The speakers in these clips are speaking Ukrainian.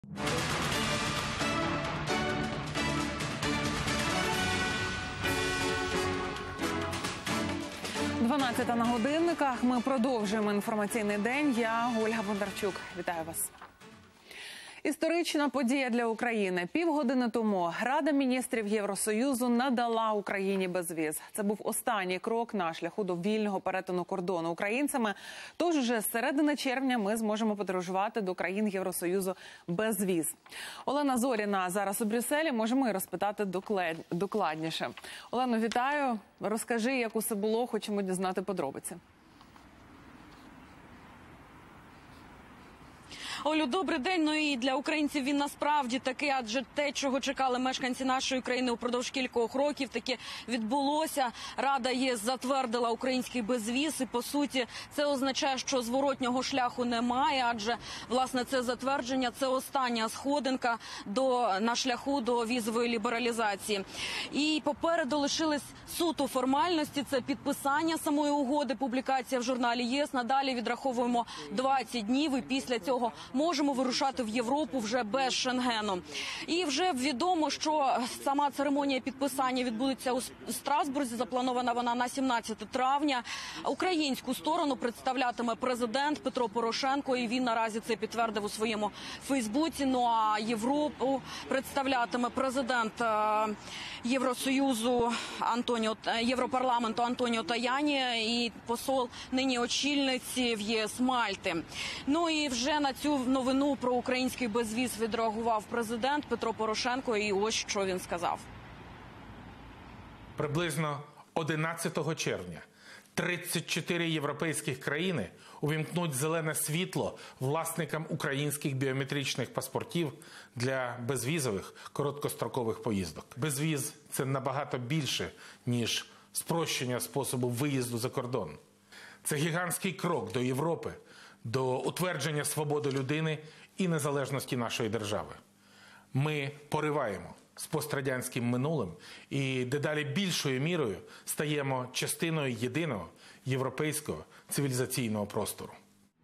Дванадцята на годинниках. Ми продовжуємо інформаційний день. Я Ольга Бондарчук. Вітаю вас. Історична подія для України. Півгодини тому Рада міністрів Євросоюзу надала Україні безвіз. Це був останній крок на шляху до вільного перетину кордону українцями. Тож уже з середини червня ми зможемо подорожувати до країн Євросоюзу без віз. Олена Зоріна зараз у Брюсселі. Можемо і розпитати докладніше. Олено, вітаю. Розкажи, як усе було. Хочемо дізнати подробиці. Олю, добрий день. Ну і для українців він насправді такий, адже те, чого чекали мешканці нашої країни упродовж кількох років, таки відбулося. Рада ЄС затвердила український безвіз і, по суті, це означає, що зворотнього шляху немає, адже, власне, це затвердження – це остання сходинка на шляху до візової лібералізації. І попереду лишились суто формальності – це підписання самої угоди, публікація в журналі ЄС. Надалі відраховуємо 20 днів і після цього можемо вирушати в Європу вже без Шенгену. І вже відомо, що сама церемонія підписання відбудеться у Страсбурзі. Запланована вона на 17 травня. Українську сторону представлятиме президент Петро Порошенко, і він наразі це підтвердив у своєму Фейсбуці. Ну а Європу представлятиме президент Євросоюзу Європарламенту Антоніо Таяні і посол нині очільниці в ЄС Мальти. Ну і вже на цю новину про український безвіз відреагував президент Петро Порошенко, і ось що він сказав. Приблизно 11 червня 34 європейських країни увімкнуть зелене світло власникам українських біометричних паспортів для безвізових короткострокових поїздок. Безвіз – це набагато більше, ніж спрощення способу виїзду за кордон. Це гігантський крок до Європи, до утвердження свободи людини і незалежності нашої держави. Ми пориваємо з пострадянським минулим і дедалі більшою мірою стаємо частиною єдиного європейського цивілізаційного простору.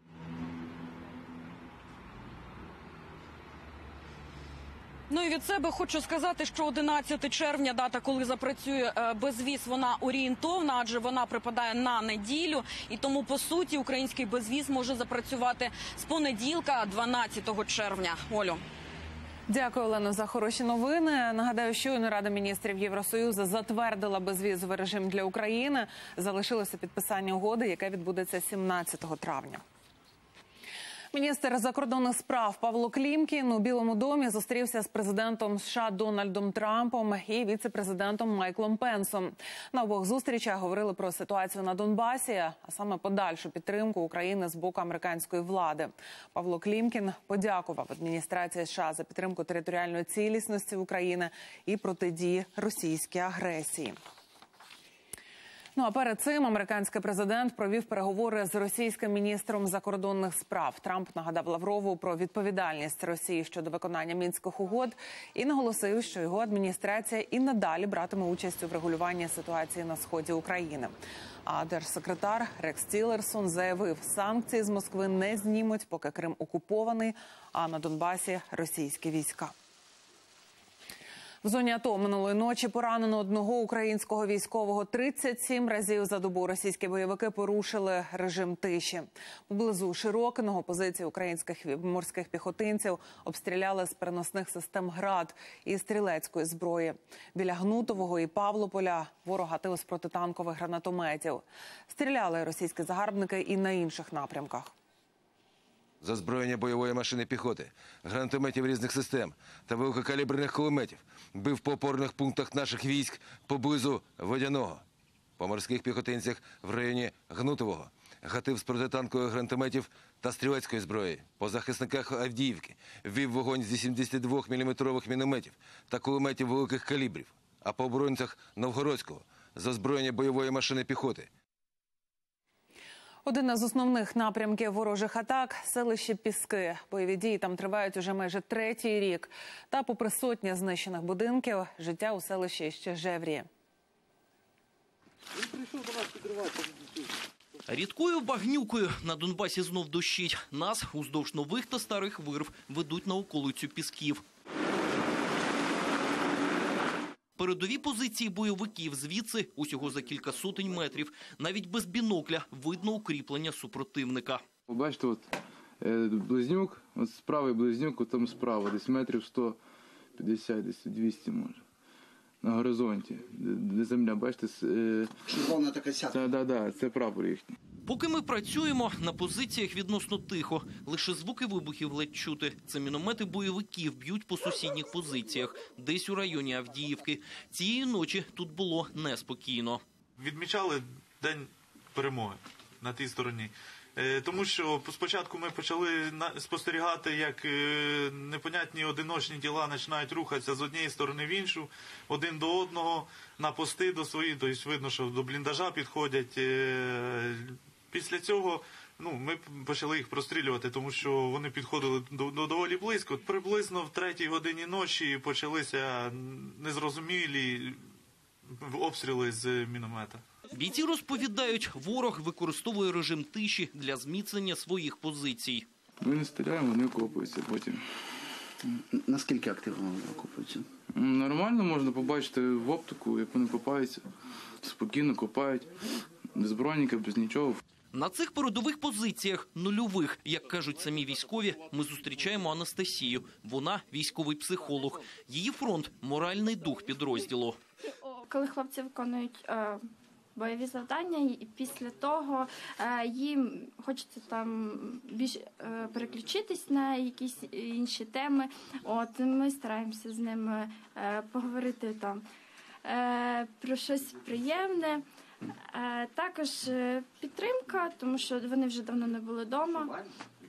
Ну і від себе хочу сказати, що 11 червня, дата, коли запрацює безвіз, вона орієнтовна, адже вона припадає на неділю. І тому, по суті, український безвіз може запрацювати з понеділка, 12 червня. Олю. Дякую, Олено, за хороші новини. Нагадаю, щойно Рада міністрів Євросоюзу затвердила безвізовий режим для України. Залишилося підписання угоди, яке відбудеться 17 травня. Міністр закордонних справ Павло Клімкін у Білому домі зустрівся з президентом США Дональдом Трампом і віце-президентом Майклом Пенсом. На обох зустрічах говорили про ситуацію на Донбасі, а саме подальшу підтримку України з боку американської влади. Павло Клімкін подякував адміністрації США за підтримку територіальної цілісності України і протидії російській агресії. Ну а перед цим американський президент провів переговори з російським міністром закордонних справ. Трамп нагадав Лаврову про відповідальність Росії щодо виконання Мінських угод і наголосив, що його адміністрація і надалі братиме участь у врегулюванні ситуації на сході України. А держсекретар Рекс Тіллерсон заявив, санкції з Москви не знімуть, поки Крим окупований, а на Донбасі російські війська. В зоні АТО минулої ночі поранено одного українського військового. 37 разів за добу російські бойовики порушили режим тиші. Поблизу Широкиного позиції українських морських піхотинців обстріляли з переносних систем «Град» і стрілецької зброї. Біля Гнутового і Павлополя ворог гатив з протитанкових гранатометів. Стріляли російські загарбники і на інших напрямках. Зазброєння бойової машини піхоти, гранатометів різних систем та великокаліберних кулеметів бив по опорних пунктах наших військ поблизу Водяного. По морських піхотинцях в районі Гнутового гатив з протитанкових гранатометів та стрілецької зброї. По захисниках Авдіївки вів вогонь з 82-мм мінометів та кулеметів великих калібрів. А по оборонцях Новгородського – зазброєння бойової машини піхоти. Один із основних напрямків ворожих атак – селище Піски. Бойові дії там тривають уже майже третій рік. Та попри сотні знищених будинків, життя у селищі ще жевріє. Він прийшов до вас підривати. Рідкою багнюкою на Донбасі знов дощить. Нас уздовж нових та старих вирв ведуть на околицю Пісків. Передові позиції бойовиків звідси усього за кілька сотень метрів. Навіть без бінокля видно укріплення супротивника. Ви бачите, от близнюк, от правий близнюк, от там справа, десь метрів 150, десь 200 може. На горизонті, де земля, бачите, червона така сятка. Так, це прапор їхній. Поки ми працюємо, на позиціях відносно тихо. Лише звуки вибухів ледь чути. Це міномети бойовиків б'ють по сусідніх позиціях, десь у районі Авдіївки. Цієї ночі тут було неспокійно. Відмічали День перемоги на тій стороні. Тому що спочатку ми почали спостерігати, як непонятні одиночні тіла починають рухатися з однієї сторони в іншу, один до одного, на пости до своїх, тобто видно, що до бліндажа підходять. Після цього ми почали їх прострілювати, тому що вони підходили доволі близько. Приблизно в 3-й годині ночі почалися незрозумілі обстріли з міномета. Бійці розповідають, ворог використовує режим тиші для зміцнення своїх позицій. Ми не стріляємо, вони окопуються потім. Наскільки активно вони окопуються? Нормально можна побачити в оптику, як вони копаються. Спокійно копають, без броніка, без нічого. На цих передових позиціях, нульових, як кажуть самі військові, ми зустрічаємо Анастасію. Вона військовий психолог. Її фронт – моральний дух підрозділу. Коли хлопці виконують бойові завдання, і після того їм хочеться там більш переключитись на якісь інші теми. Ми стараємося з ними поговорити там про щось приємне. Також підтримка, тому що вони вже давно не були вдома.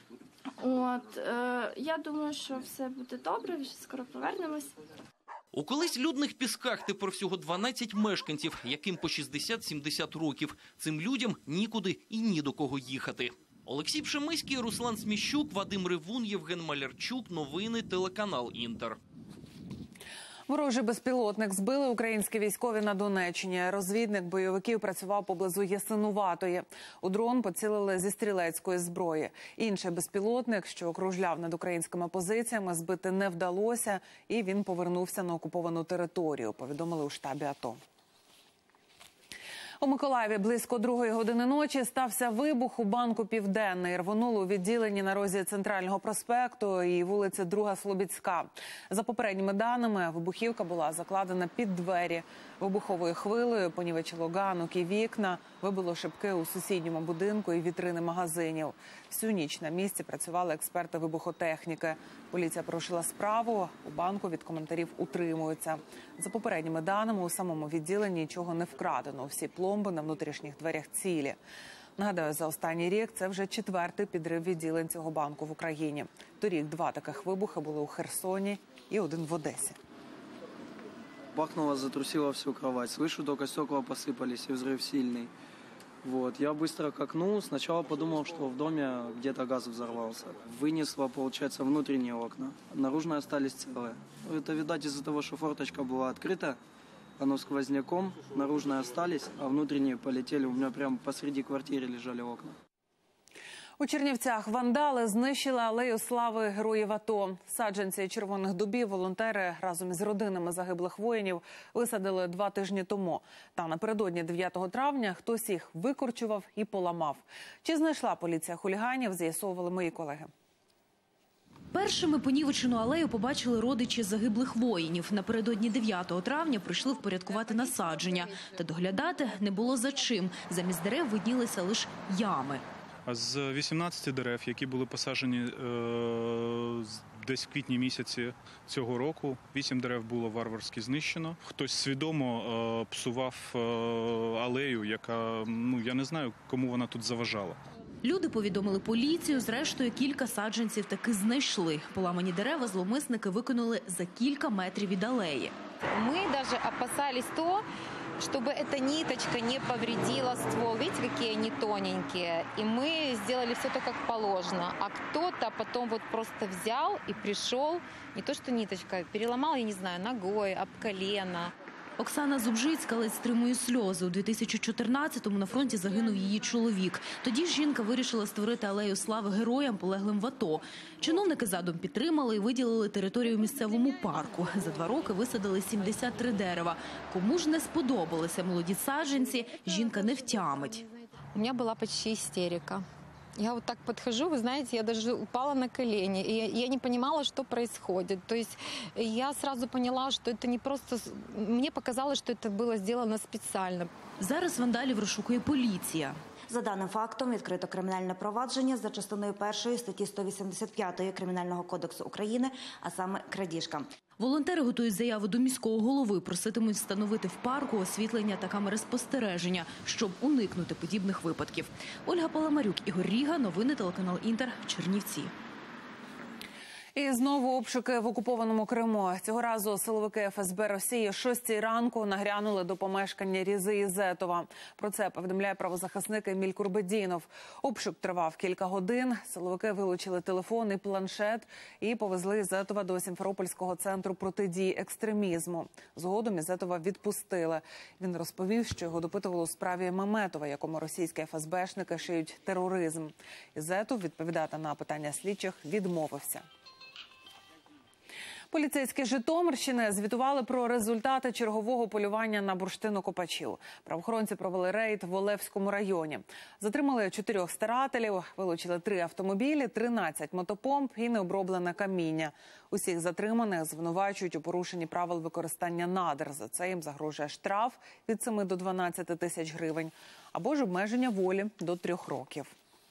Я думаю, що все буде добре, вже скоро повернемось. У колись людних Пісках тепер всього 12 мешканців, яким по 60-70 років. Цим людям нікуди і ні до кого їхати. Олексій Пшемиський, Руслан Сміщук, Вадим Ревун, Євген Малярчук. Новини, телеканал «Інтер». Ворожий безпілотник збили українські військові на Донеччині. Розвідник бойовиків працював поблизу Ясинуватої. У дрон поцілили зі стрілецької зброї. Інший безпілотник, що окружляв над українськими позиціями, збити не вдалося, і він повернувся на окуповану територію, повідомили у штабі АТО. У Миколаєві близько 2-ї години ночі стався вибух у банку «Південний». Рвонуло у відділенні на розі Центрального проспекту і вулиці 2 Слобідська. За попередніми даними, вибухівка була закладена під двері. Вибуховою хвилею понівечило ганок і вікна, вибило шибки у сусідньому будинку і вітрини магазинів. Всю ніч на місці працювали експерти вибухотехніки. Поліція порушила справу, у банку від коментарів утримуються. За попередніми даними, у самому відділенні нічого не вкрадено. Всі пломби на внутрішніх дверях цілі. Нагадаю, за останній рік це вже 4-й підрив відділень цього банку в Україні. Торік 2 таких вибухи були у Херсоні і 1 в Одесі. Бахнуло, затрусило всю кровать. Слышу, только стекла посыпались, и взрыв сильный. Я быстро к окну. Сначала подумал, что в доме где-то газ взорвался. Вынесло, получается, внутренние окна. Наружные остались целые. Это, видать, из-за того, что форточка была открыта. Оно сквозняком, наружные остались, а внутренние полетели. У меня прямо посреди квартиры лежали окна. У Чернівцях вандали знищили алею слави героїв АТО. Саджанці червоних дубів волонтери разом із родинами загиблих воїнів висадили 2 тижні тому. Та напередодні 9 травня хтось їх викорчував і поламав. Чи знайшла поліція хуліганів, з'ясовували мої колеги. Першими понівечену алею побачили родичі загиблих воїнів. Напередодні 9 травня прийшли впорядкувати насадження. Та доглядати не було за чим. Замість дерев виднілися лише ями. З 18 дерев, які були посаджені десь в квітні місяці цього року, 8 дерев було варварськи знищено. Хтось свідомо псував алею, яка, я не знаю, кому вона тут заважала. Люди повідомили поліцію, зрештою кілька саджанців таки знайшли. Поламані дерева зловмисники викинули за кілька метрів від алеї. Ми навіть опасались того, чтобы эта ниточка не повредила ствол. Видите, какие они тоненькие. И мы сделали все то, как положено. А кто-то потом просто взял и пришел, не то что ниточка, переломал, я не знаю, ногой, об колено. Оксана Зубжицька ледь стримує сльози. У 2014-му на фронті загинув її чоловік. Тоді ж жінка вирішила створити алею слави героям, полеглим в АТО. Чиновники задум підтримали і виділили територію в місцевому парку. За 2 роки висадили 73 дерева. Кому ж не сподобалися молоді саджанці, жінка не втямить. У меня была почти истерика. Я вот так подхожу, вы знаете, я даже упала на колени. И я не понимала, что происходит. То есть я сразу поняла, что это не просто... Мне показалось, что это было сделано специально. Зараз вандалів розшукує поліція. За даним фактом відкрито кримінальне провадження за частиною 1 статті 185 Кримінального кодексу України, а саме крадіжка. Волонтери готують заяву до міського голови, проситимуть встановити в парку освітлення та камери спостереження, щоб уникнути подібних випадків. Ольга Паламарюк, Ігор Ріга, новини телеканал Інтер, Чернівці. І знову обшуки в окупованому Криму. Цього разу силовики ФСБ Росії о 6 ранку нагрянули до помешкання Різи Ізетова. Про це повідомляє правозахисник Еміль Курбедінов. Обшук тривав кілька годин. Силовики вилучили телефон і планшет і повезли Ізетова до Сімферопольського центру протидії екстремізму. Згодом Ізетова відпустили. Він розповів, що його допитували у справі Маметова, якому російські ФСБшники шиють тероризм. Ізетов відповідати на питання слідчих відмовився. Поліцейські Житомирщини звітували про результати чергового полювання на бурштинокопачів. Правоохоронці провели рейд в Олевському районі. Затримали 4 старателів, вилучили 3 автомобілі, 13 мотопомп і необроблене каміння. Усіх затриманих звинувачують у порушенні правил використання надр. За це їм загрожує штраф від 7 до 12 тисяч гривень або ж обмеження волі до 3 років.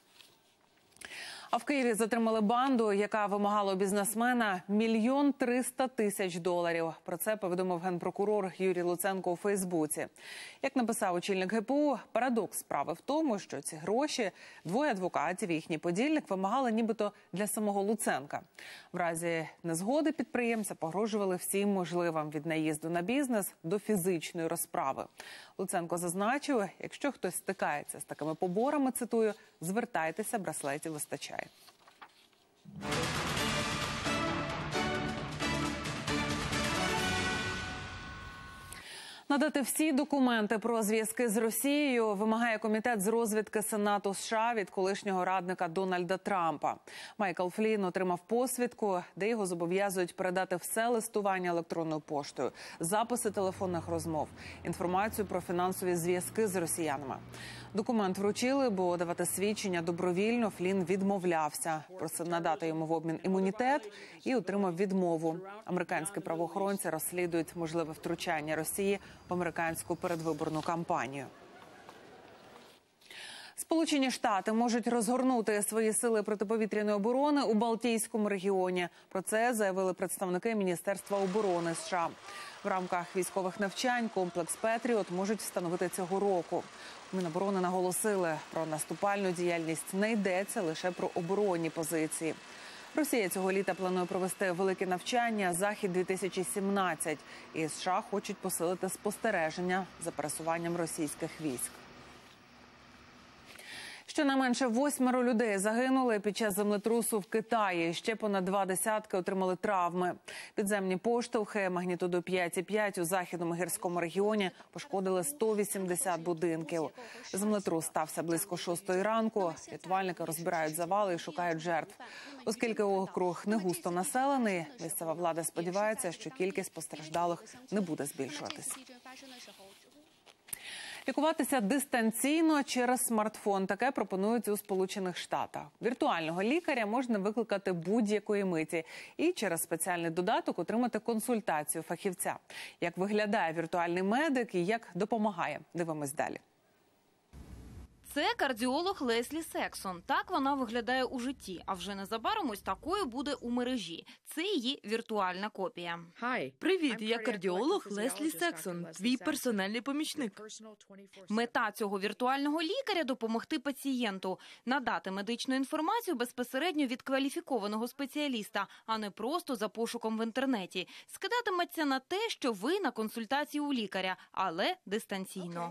А в Києві затримали банду, яка вимагала у бізнесмена $1 300 000. Про це повідомив генпрокурор Юрій Луценко у Фейсбуці. Як написав очільник ГПУ, парадокс справи в тому, що ці гроші 2 адвокатів і їхній подільник вимагали нібито для самого Луценка. В разі незгоди підприємця погрожували всім можливим – від наїзду на бізнес до фізичної розправи. Луценко зазначив, якщо хтось стикається з такими поборами, цитую, звертайтеся, браслетів вистачає. Надати всі документи про зв'язки з Росією вимагає комітет з розвідки Сенату США від колишнього радника Дональда Трампа. Майкл Флін отримав посвідку, де його зобов'язують передати все листування електронною поштою, записи телефонних розмов, інформацію про фінансові зв'язки з росіянами. Документ вручили, бо давати свідчення добровільно Флін відмовлявся. Просив надати йому в обмін імунітет і отримав відмову. Американські правоохоронці розслідують можливе втручання Росії в американську передвиборну кампанію. Сполучені Штати можуть розгорнути свої сили протиповітряної оборони у Балтійському регіоні. Про це заявили представники Міністерства оборони США. В рамках військових навчань комплекс «Петріот» можуть встановити цього року. У Міноборони наголосили, про наступальну діяльність не йдеться, лише про оборонні позиції. Росія цього літа планує провести велике навчання «Захід-2017». І США хочуть посилити спостереження за пересуванням російських військ. Щонайменше 8 людей загинули під час землетрусу в Китаї. Ще понад 2 десятки отримали травми. Підземні поштовхи магнітудою 5,5 у західному гірському регіоні пошкодили 180 будинків. Землетрус стався близько 6 ранку. Рятувальники розбирають завали і шукають жертв. Оскільки округ не густо населений, місцева влада сподівається, що кількість постраждалих не буде збільшуватись. Лікуватися дистанційно через смартфон. Таке пропонують у Сполучених Штатах. Віртуального лікаря можна викликати будь-якої миті і через спеціальний додаток отримати консультацію фахівця. Як виглядає віртуальний медик і як допомагає? Дивимось далі. Це кардіолог Леслі Сексон. Так вона виглядає у житті, а вже незабаром ось такою буде у мережі. Це її віртуальна копія. Привіт, я кардіолог Леслі Сексон, твій персональний помічник. Мета цього віртуального лікаря – допомогти пацієнту, надати медичну інформацію безпосередньо від кваліфікованого спеціаліста, а не просто за пошуком в інтернеті. Скидатиметься на те, що ви на консультації у лікаря, але дистанційно.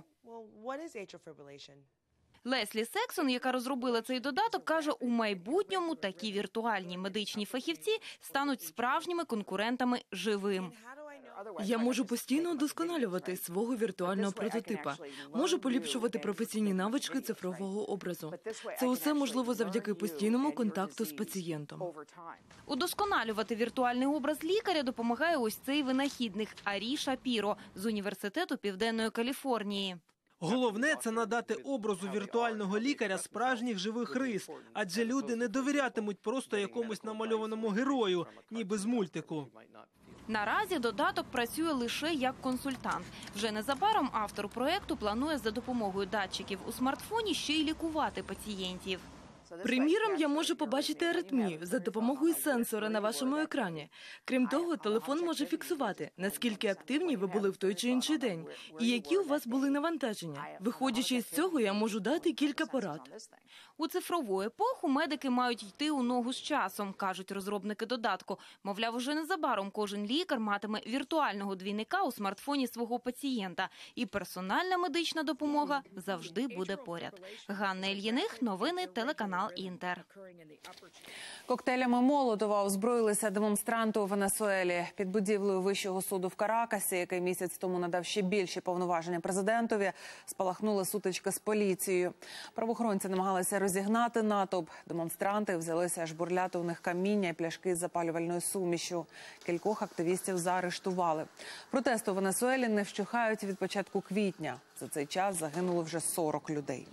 Леслі Сексон, яка розробила цей додаток, каже, у майбутньому такі віртуальні медичні фахівці стануть справжніми конкурентами живим. Я можу постійно удосконалювати свого віртуального прототипа. Можу поліпшувати професійні навички цифрового образу. Це усе можливо завдяки постійному контакту з пацієнтом. Удосконалювати віртуальний образ лікаря допомагає ось цей винахідник Арі Шапіро з Університету Південної Каліфорнії. Головне – це надати образу віртуального лікаря справжніх живих рис, адже люди не довірятимуть просто якомусь намальованому герою, ніби з мультику. Наразі додаток працює лише як консультант. Вже незабаром автор проєкту планує за допомогою датчиків у смартфоні ще й лікувати пацієнтів. Приміром, я можу побачити аритмію за допомогою сенсора на вашому екрані. Крім того, телефон може фіксувати, наскільки активні ви були в той чи інший день, і які у вас були навантаження. Виходячи з цього, я можу дати кілька порад. У цифрову епоху медики мають йти у ногу з часом, кажуть розробники додатку. Мовляв, уже незабаром кожен лікар матиме віртуального двійника у смартфоні свого пацієнта. І персональна медична допомога завжди буде поряд. Ганна Ільїних, новини, телеканал Інтер. Коктейлями Молотова озброїлися демонстранти у Венесуелі. Під будівлею Вищого суду в Каракасі, який місяць тому надав ще більші повноваження президентові, спалахнули сутички з поліцією. Правоохоронці намагалися розігнати натовп. Демонстранти взялися жбурляти у них каміння і пляшки з запалювальною сумішю. Кількох активістів заарештували. Протести у Венесуелі не вщухають від початку квітня. За цей час загинуло вже 40 людей.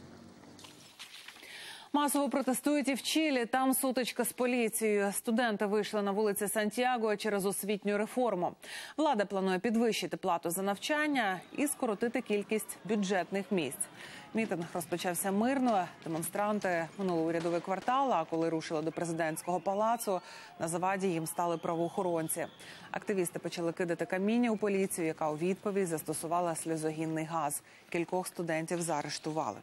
Масово протестують і в Чилі. Там сутичка з поліцією. Студенти вийшли на вулиці Сантьяго через освітню реформу. Влада планує підвищити плату за навчання і скоротити кількість бюджетних місць. Мітинг розпочався мирно. Демонстранти минули урядовий квартал, а коли рушили до президентського палацу, на заваді їм стали правоохоронці. Активісти почали кидати каміння у поліцію, яка у відповідь застосувала сльозогінний газ. Кількох студентів заарештували.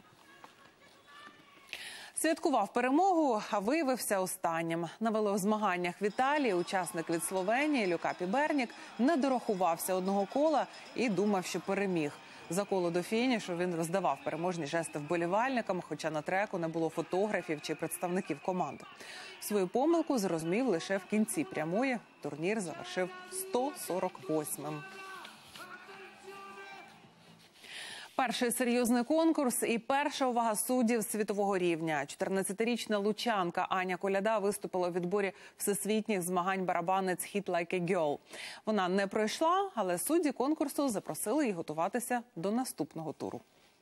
Святкував перемогу, а виявився останнім. На велозмаганнях в Італії учасник від Словенії Люка Пібернік не дорахувався одного кола і думав, що переміг. За коло до фінішу він роздавав переможні жести вболівальникам, хоча на треку не було фотографів чи представників команд. Свою помилку зрозумів лише в кінці прямої. Турнір завершив 148-м. Перший серйозний конкурс і перша увага суддів світового рівня. 14-річна лучанка Аня Коляда виступила у відборі всесвітніх змагань барабанець «Hit Like a Girl». Вона не пройшла, але судді конкурсу запросили її готуватися до наступного туру.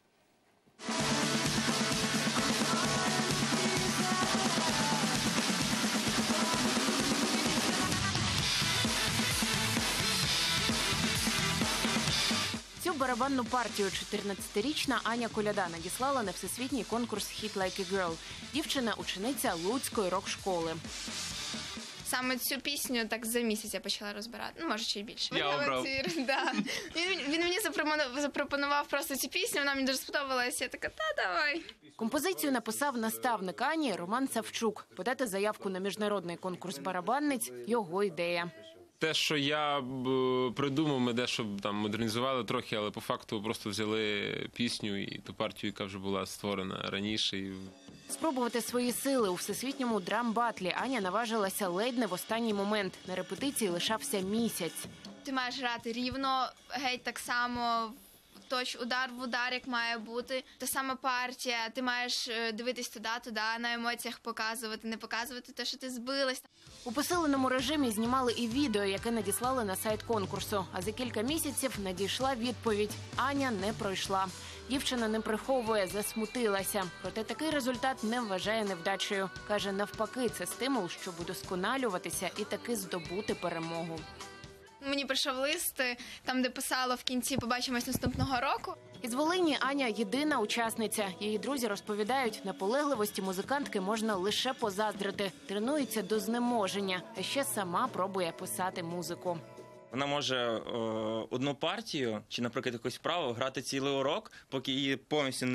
Цю барабанну партію 14-річна Аня Коляда надіслала на всесвітній конкурс «Hit Like a Girl». Дівчина – учениця Луцької рок-школи. Саме цю пісню так за місяць я почала розбирати, ну, може, ще й більше. Я обрав. Да. Він мені запропонував просто цю пісню, вона мені дуже сподобалася, я така, та давай. Композицію написав наставник Ані Роман Савчук. Подати заявку на міжнародний конкурс барабанниць – його ідея. Те, що я придумав, ми дещо там модернізували трохи, але по факту просто взяли пісню і ту партію, яка вже була створена раніше. Спробувати свої сили у всесвітньому драм-батлі Аня наважилася ледь не в останній момент. На репетиції лишався місяць. Ти маєш грати рівно, геть так само, удар в удар, як має бути. Та сама партія, ти маєш дивитись туди, на емоціях показувати, не показувати те, що ти збилась. У посиленому режимі знімали і відео, яке надіслали на сайт конкурсу. А за кілька місяців надійшла відповідь. Аня не пройшла. Дівчина не приховує, засмутилася. Проте такий результат не вважає невдачею. Каже, навпаки, це стимул, щоб удосконалюватися і таки здобути перемогу. Мені прийшов лист, там де писало в кінці «Побачимось наступного року». Із Волині Аня єдина учасниця. Її друзі розповідають, наполегливості музикантки можна лише позаздрити. Тренується до знеможення, а ще сама пробує писати музику. Вона може одну партію, чи, наприклад, якусь вправу грати цілий урок, поки її повністю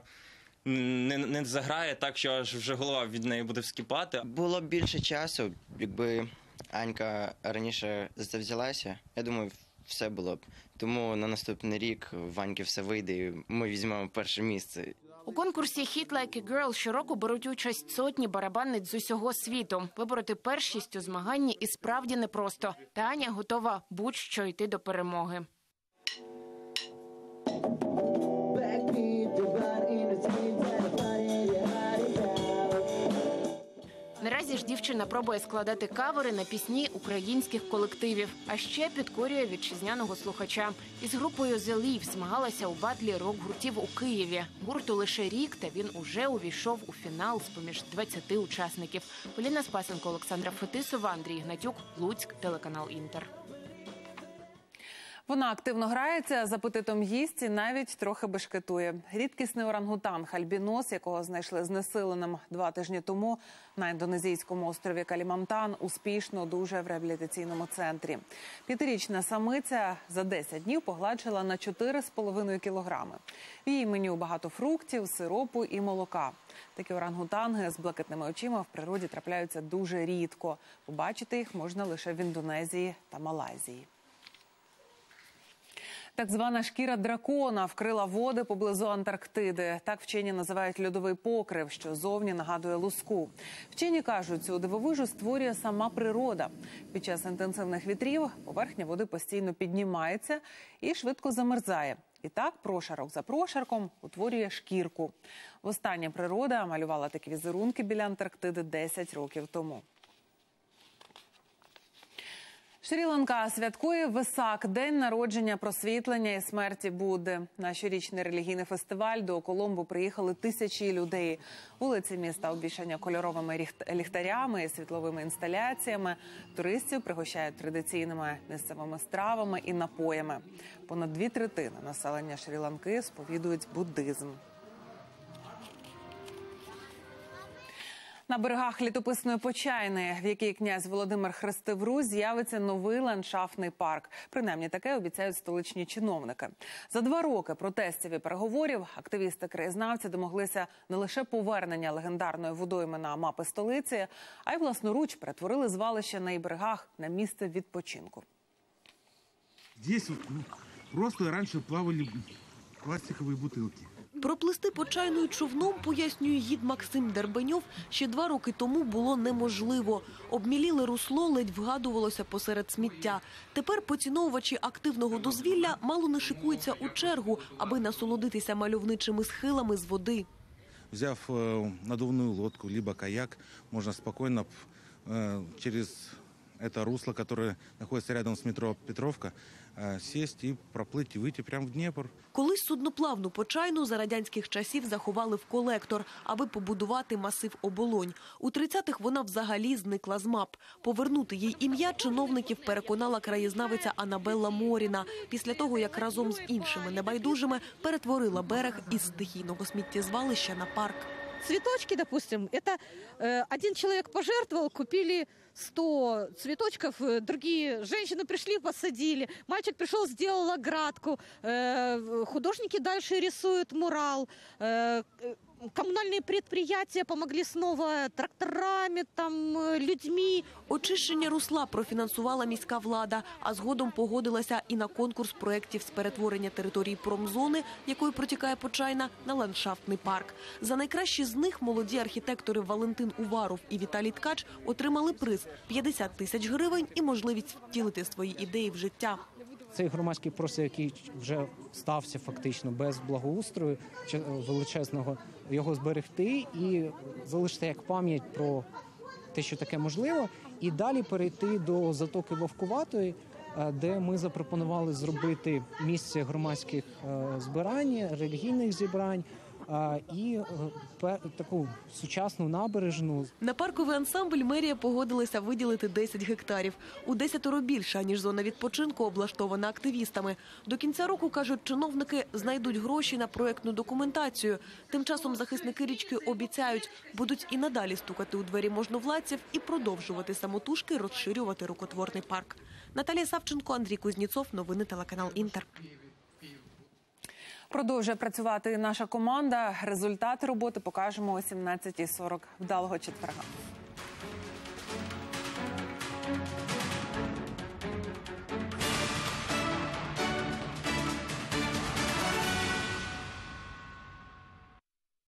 не заграє так, що аж вже голова від неї буде вскипати. Було б більше часу, якби Анька раніше за це взялася, я думаю, все було б. Тому на наступний рік в Аньки все вийде і ми візьмемо перше місце. У конкурсі «Hit Like a Girl» щороку беруть участь сотні барабанниць з усього світу. Вибороти першість у змаганні і справді непросто. Та Аня готова будь-що йти до перемоги. Наразі ж дівчина пробує складати кавери на пісні українських колективів, а ще підкорює вітчизняного слухача. Із групою The Leaf змагалася у батлі рок-гуртів у Києві. Гурту лише рік, та він уже увійшов у фінал з-поміж 20 учасників. Поліна Спасенко, Олександра Фетисова, Андрій Гнатюк, Луцьк, телеканал «Інтер». Вона активно грається, з апетитом їсть і навіть трохи бешкетує. Рідкісний орангутанг альбінос, якого знайшли знесиленим 2 тижні тому на індонезійському острові Калімантан, успішно одужує в реабілітаційному центрі. 5-річна самиця за 10 днів погладшила на 4,5 кілограми. В її меню багато фруктів, сиропу і молока. Такі орангутанги з блакитними очима в природі трапляються дуже рідко. Побачити їх можна лише в Індонезії та Малайзії. Так звана шкіра дракона вкрила води поблизу Антарктиди. Так вчені називають льодовий покрив, що зовні нагадує луску. Вчені кажуть, цю дивовижу створює сама природа. Під час інтенсивних вітрів поверхня води постійно піднімається і швидко замерзає. І так, прошарок за прошарком утворює шкірку. Востаннє природа малювала такі візерунки біля Антарктиди 10 років тому. Шрі-Ланка святкує Весак – день народження, просвітлення і смерті Будди. На щорічний релігійний фестиваль до Коломбо приїхали тисячі людей. Вулиці міста обвішані кольоровими ліхтарями і світловими інсталяціями. Туристів пригощають традиційними місцевими стравами і напоями. Понад 2/3 населення Шрі-Ланки сповідують буддизм. На берегах літописної Почайни, в якій князь Володимир хрестив Русь, з'явиться новий ландшафтний парк. Принаймні таке обіцяють столичні чиновники. За 2 роки протестів і переговорів активісти-краєзнавці домоглися не лише повернення легендарної водойми на мапи столиці, а й власноруч перетворили звалище на її берегах на місце відпочинку. Здесь просто раніше плавали пластикові бутилки. Проплисти Почайною човном, пояснює гід Максим Дербеньов, ще 2 роки тому було неможливо. Обміліле русло ледь вгадувалося посеред сміття. Тепер поціновувачі активного дозвілля мало не шикуються у чергу, аби насолодитися мальовничими схилами з води. Взяв надувну лодку, либо каяк, можна спокійно через это русло, которое находится рядом с метро Петровка, сесть и проплыть, и выйти прямо в Дніпр. Колись судноплавну Почайну за радянських часів заховали в колектор, аби побудувати масив Оболонь. У 30-х вона взагалі зникла з мап. Повернути їй ім'я чиновників переконала краєзнавиця Анабелла Моріна, після того, як разом з іншими небайдужими перетворила берег із стихійного сміттєзвалища на парк. Цветочки, допустим, это один человек пожертвовал, купили 100 цветочков, другие женщины пришли, посадили, мальчик пришел, сделал оградку, художники дальше рисуют мурал, коммунальные предприятия помогли снова тракторами, людьми. Очищення русла профінансувала міська влада, а згодом погодилася і на конкурс проєктів з перетворення території промзони, якою протікає Почайна, на ландшафтний парк. За найкращі з них молоді архітектори Валентин Уваров і Віталій Ткач отримали приз – 50 тисяч гривень і можливість втілити свої ідеї в життя. Цей громадський простір, який вже стався фактично без благоустрою величезного, його зберегти і залишити як пам'ять про те, що таке можливо, і далі перейти до затоки Вовкуватої, де ми запропонували зробити місце громадських збирань, релігійних зібрань, і таку сучасну набережну. На парковий ансамбль мерія погодилася виділити 10 гектарів. У 10 більше, ніж зона відпочинку, облаштована активістами. До кінця року, кажуть чиновники, знайдуть гроші на проєктну документацію. Тим часом захисники річки обіцяють, будуть і надалі стукати у двері можновладців і продовжувати самотужки розширювати рукотворний парк. Наталія Савченко, Андрій Кузніцов. Новини телеканал «Інтер». Продовжує працювати наша команда. Результати роботи покажемо о 17:40. Вдалого четверга.